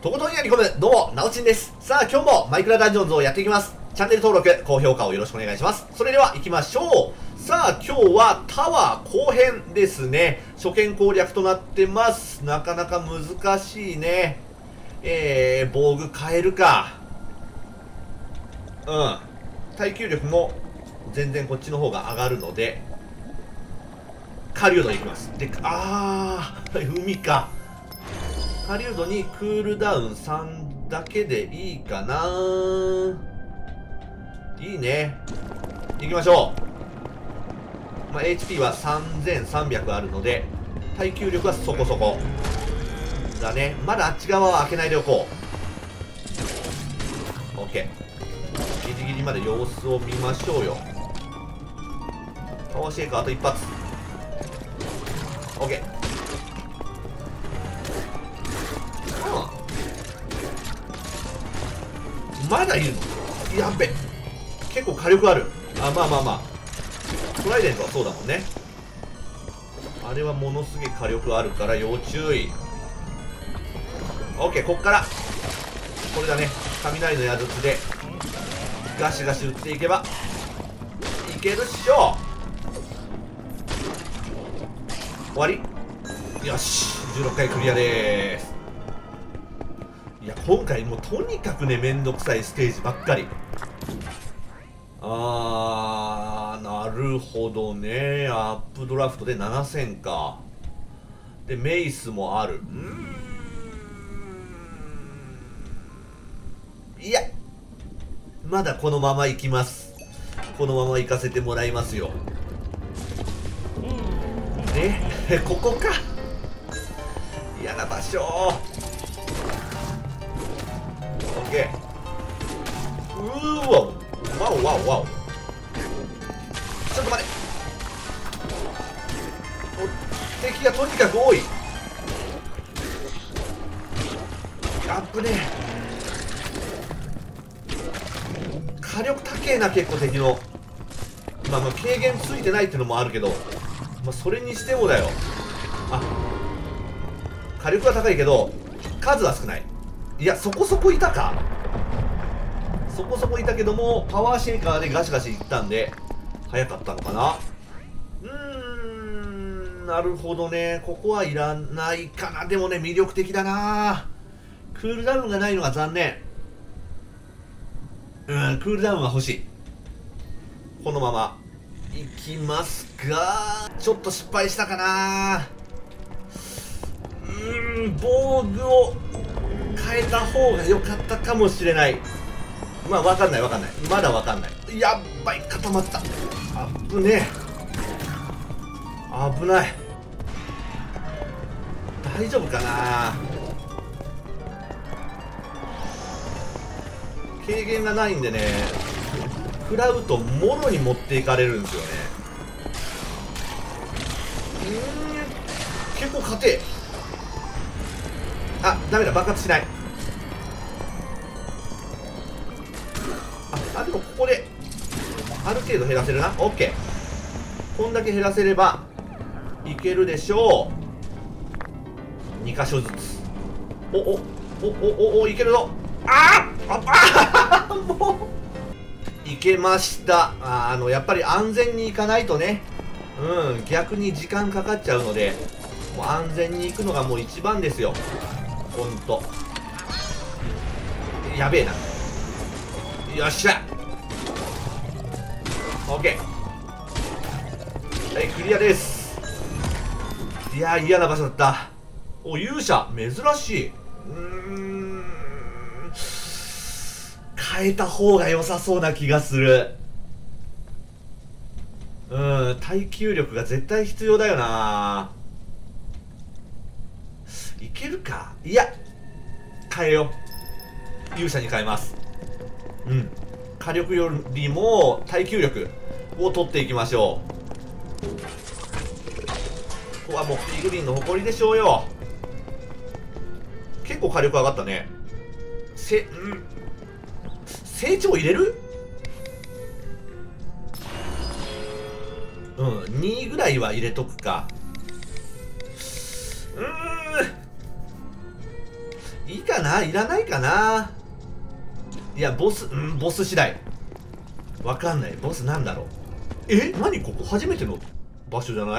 とことんやり込む、どうも、なおちんです。さあ、今日もマイクラダンジョンズをやっていきます。チャンネル登録、高評価をよろしくお願いします。それでは行きましょう。さあ、今日はタワー後編ですね。初見攻略となってます。なかなか難しいね。防具変えるか。耐久力も全然こっちの方が上がるので、狩人に行きます。で、海か。狩人にクールダウン3だけでいいかな。いいね。行きましょう。HP は3300あるので、耐久力はそこそこ。だね。まだあっち側は開けないでおこう。OK。ギリギリまで様子を見ましょうよ。パワーシェイカーあと一発。OK。まだいるの？やっべ。結構火力ある。まあ。トライデントはそうだもんね。あれはものすげえ火力あるから要注意。OK、こっから。これだね。雷の矢筒で、ガシガシ打っていけば、いけるっしょ。終わり。よし。16回クリアでーす。いや、今回もうとにかくね、めんどくさいステージばっかり。なるほどね。アップドラフトで7000か。で、メイスもある。いや、まだこのまま行きます。このまま行かせてもらいますよ。ここか。嫌な場所。OK。わお。ちょっと待て。敵がとにかく多い。アップね。火力高えな、結構敵の。軽減ついてないってのもあるけど、それにしてもだよ。火力は高いけど数は少ない。いや、そこそこいたか。そこそこいたけども、パワーシェイカーでガシガシいったんで早かったのかな。なるほどね。ここはいらないかな。でもね、魅力的だな。クールダウンがないのが残念。クールダウンは欲しい。このままいきますが、ちょっと失敗したかな。防具を変えた方が良かったかもしれない。わかんない。まだわかんない。やっばい、固まった。危ねえ。危ない。大丈夫かな。軽減がないんでね、食らうともろに持っていかれるんですよね。結構硬え。ダメだ、爆発しない。でもここである程度減らせるな。 OK。 こんだけ減らせればいけるでしょう。2箇所ずつ。いけるぞ。もういけました。やっぱり安全に行かないとね、逆に時間かかっちゃうので、もう安全に行くのがもう一番ですよ。ほんとやべえな。よっしゃ。 OK。 はい、クリアです。いやー、嫌な場所だった。勇者珍しい。変えた方が良さそうな気がする。耐久力が絶対必要だよな。いけるか。いや、変えよう。勇者に変えます。火力よりも耐久力を取っていきましょう。ここはもうピグリンの誇りでしょうよ。結構火力上がったね。成長入れる？2ぐらいは入れとくか。 いいかな、いらないかな。いや、ボス、ボス次第。わかんない。ボスなんだろう。何ここ初めての場所じゃない？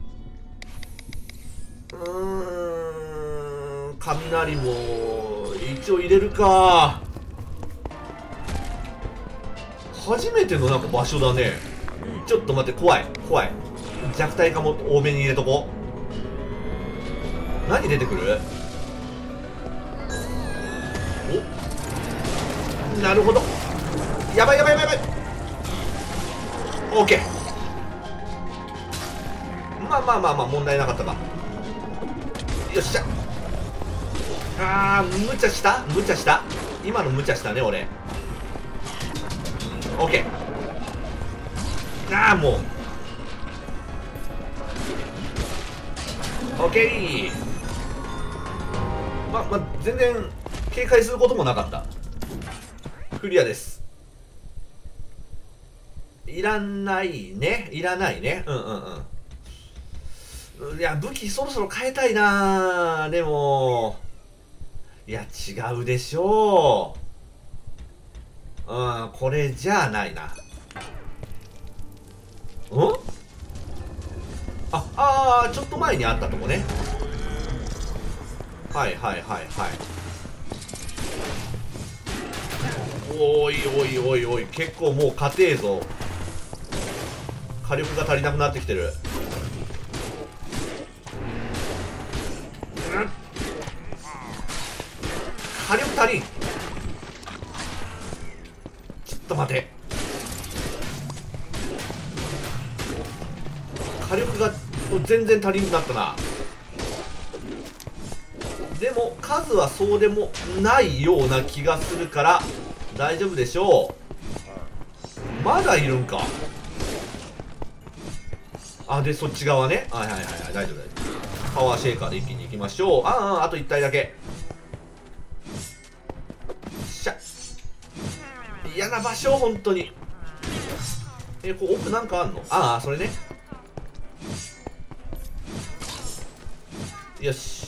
雷も一応入れるか。初めてのなんか場所だね。ちょっと待って、怖い怖い。弱体化も多めに入れとこう。何出てくる？お、なるほど。やばいやばいやばいやばい。オッケー。まあまあまあまあ問題なかったか。よっしゃ。無茶した無茶した。今の無茶したね俺。オッケー。もうオッケー。まあ全然警戒することもなかった。クリアです。いらないね、いらないね。いや、武器そろそろ変えたいな。でもいや違うでしょう。これじゃあないな。ちょっと前にあったとこね。はいはいはいはい。おいおいおいおい、結構もう硬えぞ。火力が足りなくなってきてる。火力足りん。ちょっと待て。火力が全然足りんくなったな。でも数はそうでもないような気がするから大丈夫でしょう。まだいるんか。でそっち側ね。はいはいはいはい、大丈夫大丈夫。パワーシェイカーで一気に行きましょう。あと1体だけ。しゃ。嫌な場所本当に。こう奥なんかあんの？それね。よし。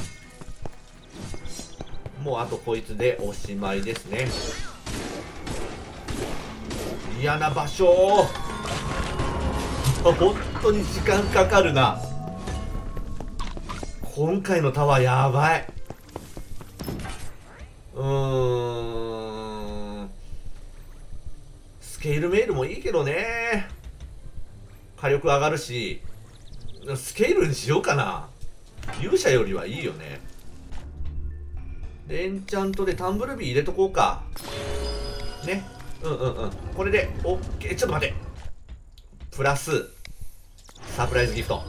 もうあとこいつでおしまいですね。嫌な場所。本当に時間かかるな。今回のタワーやばい。スケールメールもいいけどね。火力上がるし、スケールにしようかな。勇者よりはいいよね。でエンチャントでタンブルビー入れとこうかね。これで OK。 ちょっと待って。プラスサプライズギフト。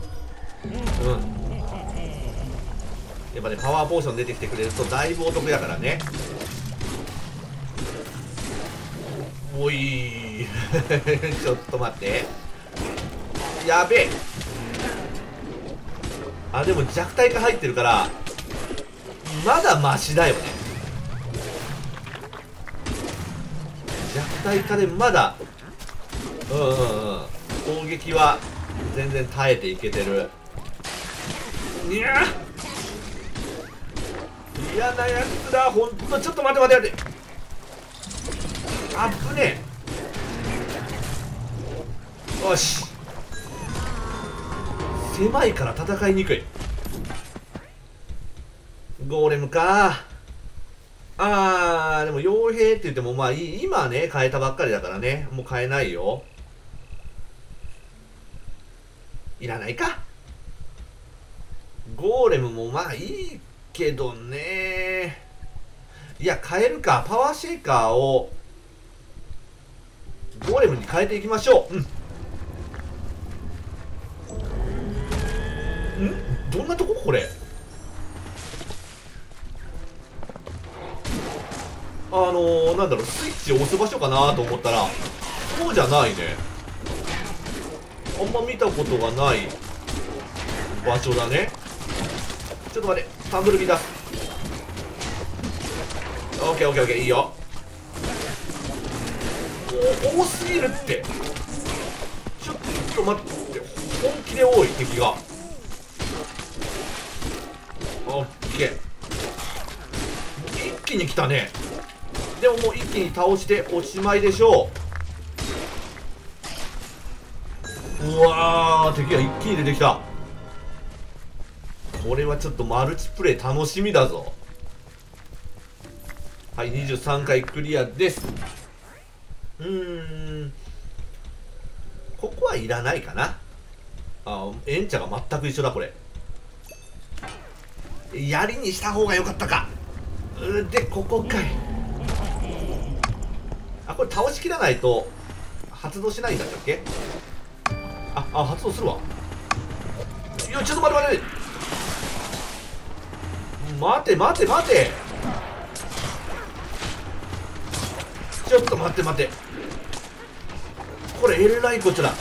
やっぱねパワーポーション出てきてくれるとだいぶお得やからね。おいちょっと待って。やべえ。でも弱体化入ってるからまだマシだよね。弱体化でまだ攻撃は全然耐えていけてる。嫌なやつだほんと。ちょっと待って待って待って。あぶねえ。よし。狭いから戦いにくい。ゴーレムか。でも傭兵って言ってもまあ今ね変えたばっかりだからね、もう変えないよ。いらないか。ゴーレムもまあいいけどね。いや変えるか。パワーシェイカーをゴーレムに変えていきましょう。どんなとここれ。なんだろう、スイッチを押す場所かなと思ったらそうじゃないね。あんま見たことがない場所だね。ちょっと待って、タンブルビー出す。オッケーオッケーオッケー、いいよ。多すぎるって。ちょっと待って、本気で多い敵が。オッケー。 気に来たね。でももう一気に倒しておしまいでしょう。うわー、敵が一気に出てきた。これはちょっとマルチプレイ楽しみだぞ。はい、23回クリアです。ここはいらないかな。エンチャが全く一緒だこれ。槍にした方が良かったか。でここかい。これ倒しきらないと発動しないんだったっけ。発動するわ。いやちょっと待て待てちょっと待ってこれえらいこっちゃだ。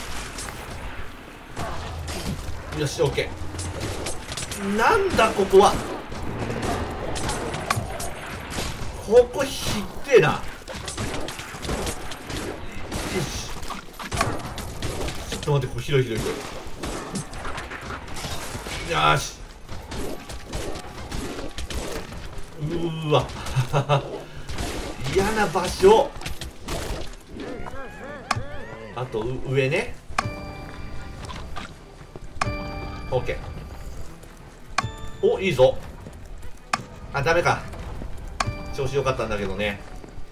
よし、オッケー。なんだここは。ここひってえな。よし、ちょっと待って、ここ広い。よし、わ嫌な場所。あと上ね。オッケー。お、いいぞ。ダメか。調子良かったんだけどね。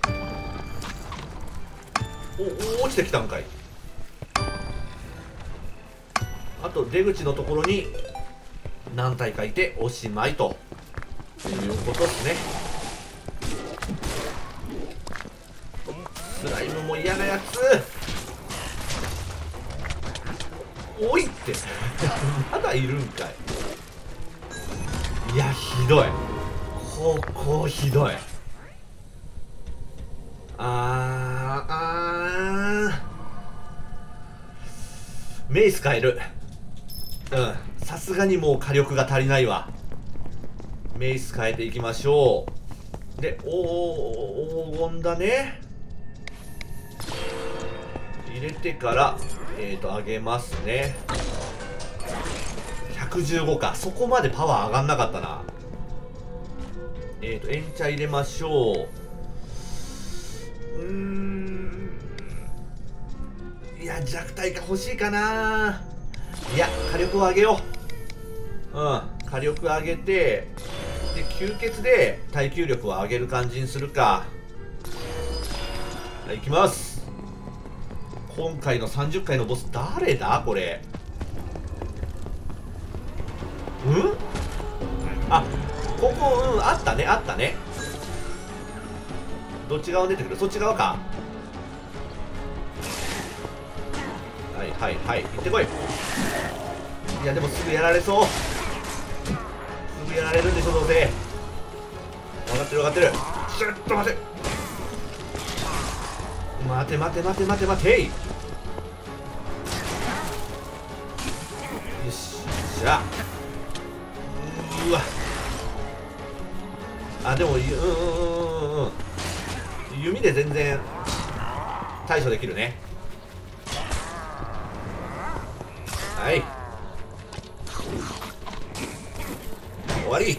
落ちてきたんかい。あと出口のところに何体かいておしまいということですね。スライムも嫌なやつ。おいってまだいるんかい。いやひどい。ここひどい。メイス変える。さすがにもう火力が足りないわ。メイス変えていきましょう。で黄金だね。入れてから上げますね。115か。そこまでパワー上がんなかったな。エンチャ入れましょう。いや弱体化欲しいかな。いや火力を上げよう。火力上げて、で吸血で耐久力を上げる感じにするか。はい、いきます。今回の30回のボス誰だこれ。ここあったね。どっち側出てくる。そっち側か。はい行ってこい。いやでもすぐやられそう。すぐやられるんでしょどうせ。分かってる。ちょっと待てい。よしゃ。でも弓で全然対処できるね。はい、終わり。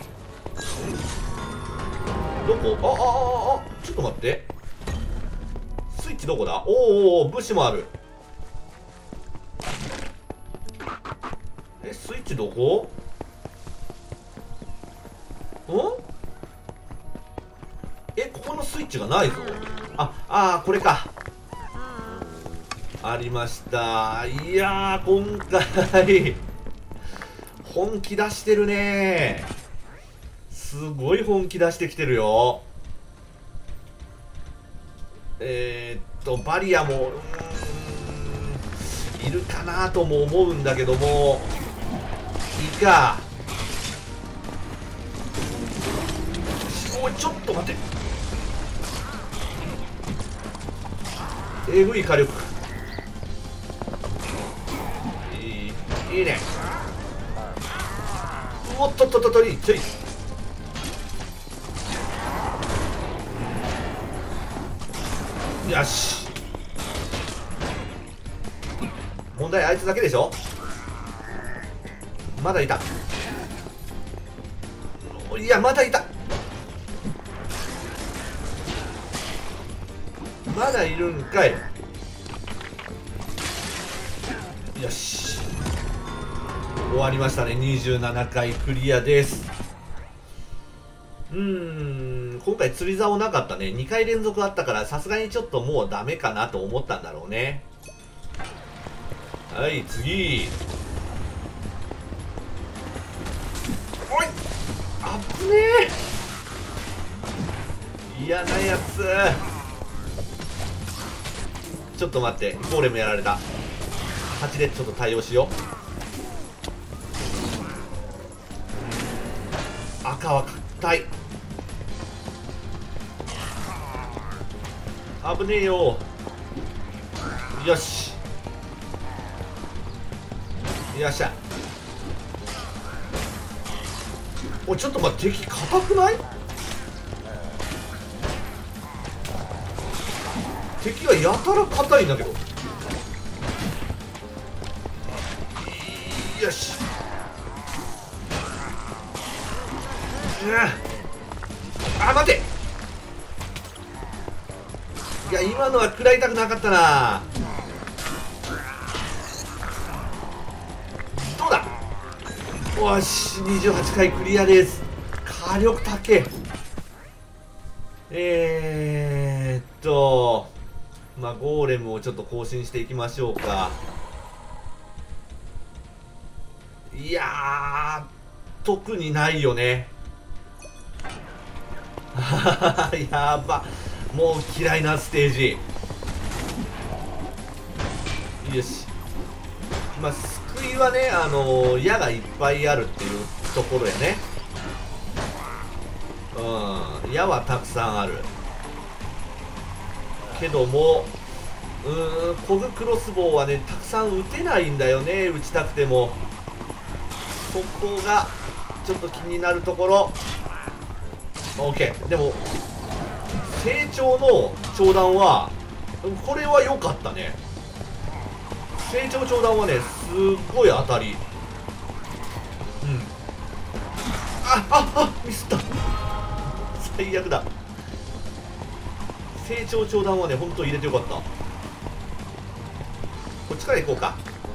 どこ。ちょっと待って、スイッチどこだ。武士もある。スイッチどこ。ここのスイッチがないぞ。これか。ありました。いやー、今回本気出してるね。すごい本気出してきてるよ。バリアもいるかなとも思うんだけども、いいか。ちょっと待って、えぐい火力。いいね。おっとちょい。よし。問題あいつだけでしょ。まだいた。いやまだいた。 まだいるんかい。よし、終わりましたね。27回クリアです。今回釣り竿なかったね。2回連続あったからさすがにちょっともうダメかなと思ったんだろうね。はい、次。おい、あぶねえ、嫌なやつ。ちょっと待って、ゴーレムやられた。8でちょっと対応しよう。赤は硬い。危ねえよ。よし、よっしゃ。おい、ちょっと待って、敵硬くない？敵がやたら硬いんだけど。よし、あ、待て。いや、今のは食らいたくなかったな。どうだ。よし、28回クリアです。火力高え。まあゴーレムをちょっと更新していきましょうか。いやー、特にないよね。やば、もう嫌いなステージ。よし、まあ救いはね、矢がいっぱいあるっていうところやね。矢はたくさんあるけども、コグクロスボウはね、たくさん撃てないんだよね。撃ちたくても。そこがちょっと気になるところ。 OK。 でも成長の長弾はこれは良かったね。成長長弾はね、すっごい当たり。ミスった。最悪だ。成長長弾はね、ほんと入れてよかった。こっちから行こうか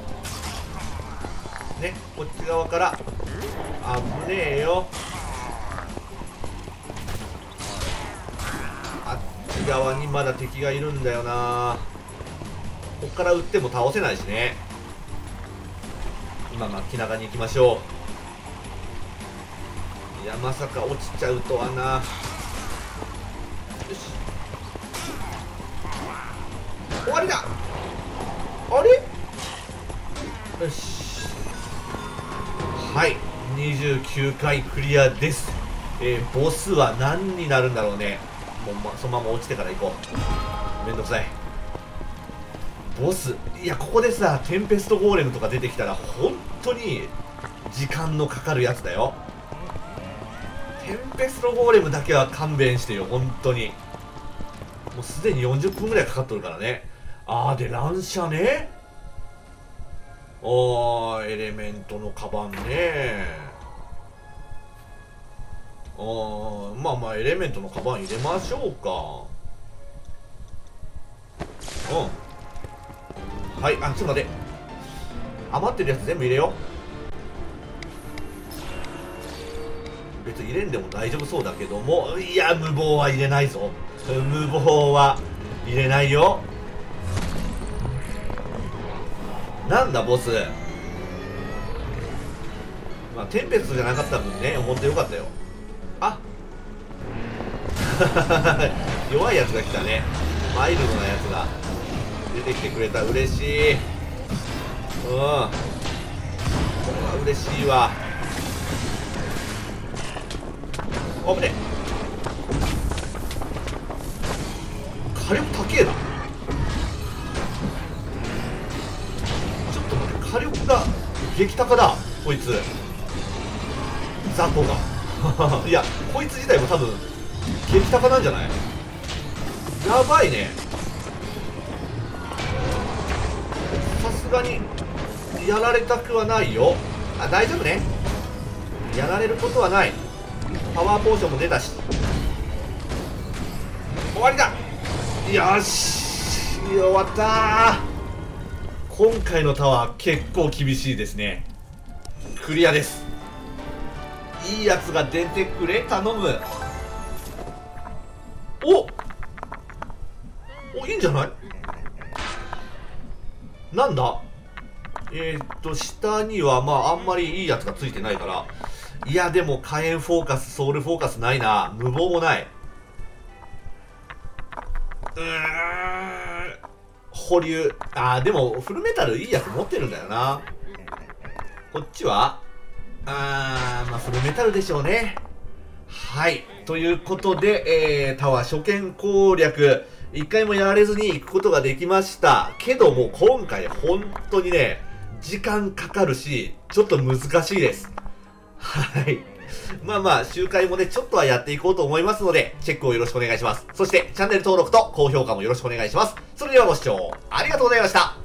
ね。こっち側から。危ねえよ。あっち側にまだ敵がいるんだよな。こっから撃っても倒せないしね。今気長に行きましょう。いや、まさか落ちちゃうとはな。よし、終わりだ。あれ、よし、はい、29回クリアです。ボスは何になるんだろうね。もう、そのまま落ちてから行こう。めんどくさい。ボス、いや、ここでさ、テンペストゴーレムとか出てきたら本当に時間のかかるやつだよ。テンペストゴーレムだけは勘弁してよ、本当に。もうすでに40分ぐらいかかっとるからね。で、乱射ね。エレメントのカバンね。まあエレメントのカバン入れましょうか。はい、ちょっと待って。余ってるやつ全部入れよう。別に入れんでも大丈夫そうだけども、いや、無謀は入れないぞ。無謀は入れないよ。なんだボス。まあテンペストじゃなかった分ね、思ってよかったよ。弱いやつが来たね。マイルドなやつが出てきてくれた。嬉しい。これは嬉しいわ。危ねえ。火力高えな。ちょっと待って、火力が激高だこいつ。雑魚がいや、こいつ自体も多分激高なんじゃない？やばいね。さすがにやられたくはないよ。大丈夫ね。やられることはない。パワーポーションも出たし。終わりだ。 よし終わったー。今回のタワー結構厳しいですね。クリアです。いいやつが出てくれ、頼む。お、いいんじゃない？なんだ？下にはあんまりいいやつがついてないから。いや、でも火炎フォーカス、ソウルフォーカスないな。無謀もない。保留。でもフルメタルいいやつ持ってるんだよな。こっちはフルメタルでしょうね。はい。ということで、タワー初見攻略、一回もやられずに行くことができました。けども、今回本当にね、時間かかるし、ちょっと難しいです。はい。周回もね、ちょっとはやっていこうと思いますので、チェックをよろしくお願いします。そして、チャンネル登録と高評価もよろしくお願いします。それではご視聴ありがとうございました。